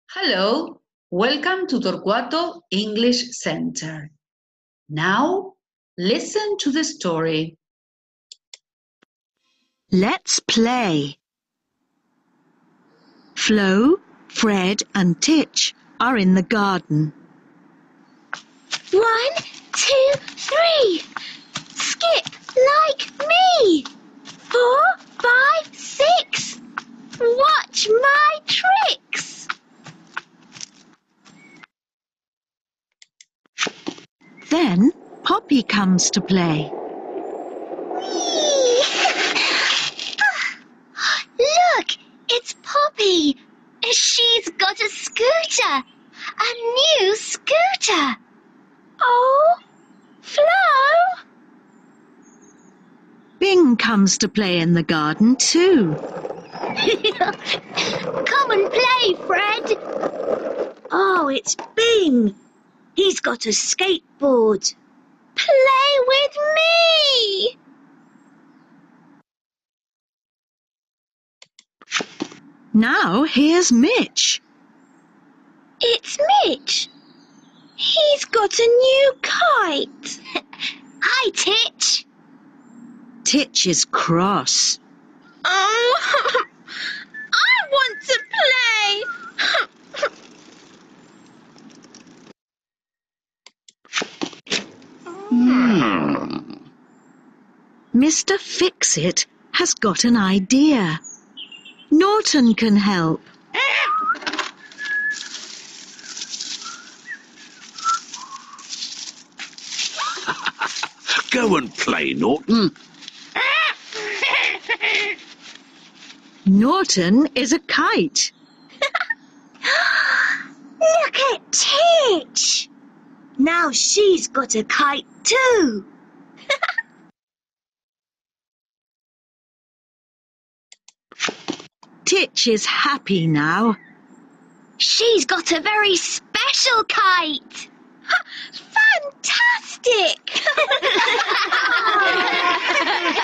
Hello, welcome to Torquato English Center. Now, listen to the story. Let's play. Flo, Fred and Titch are in the garden. 1, 2, 3. Skip like me. 4, 5, 6. Watch my tricks. Then Poppy comes to play. Whee! Look, it's Poppy. She's got a scooter. A new scooter. Oh, Flo! Bing comes to play in the garden too. Come and play, Fred. Oh, it's Bing. He's got a skateboard. Play with me. Now here's Mitch. It's Mitch. He's got a new kite. Hi, Titch. Titch is cross. Oh, I want to play. Mr. Fix-It has got an idea. Norton can help. Go and play, Norton. Norton is a kite. Look at Titch. Now she's got a kite too. Titch is happy now. She's got a very special kite. Fantastic!